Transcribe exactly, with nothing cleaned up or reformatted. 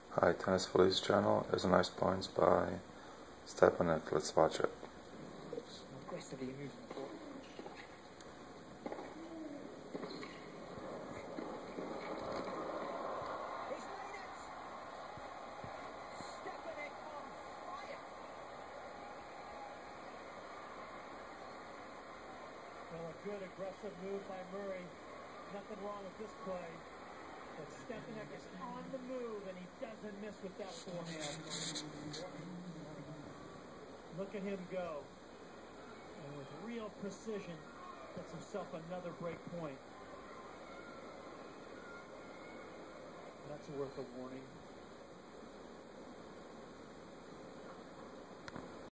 Hi, Tennis Police channel is a nice points by Stepanek. Let's watch it. Well, a good aggressive move by Murray. Nothing wrong with this play. But Stepanek is on the move, and he doesn't miss with that forehand. Look at him go. And with real precision, gets himself another break point. That's worth a warning.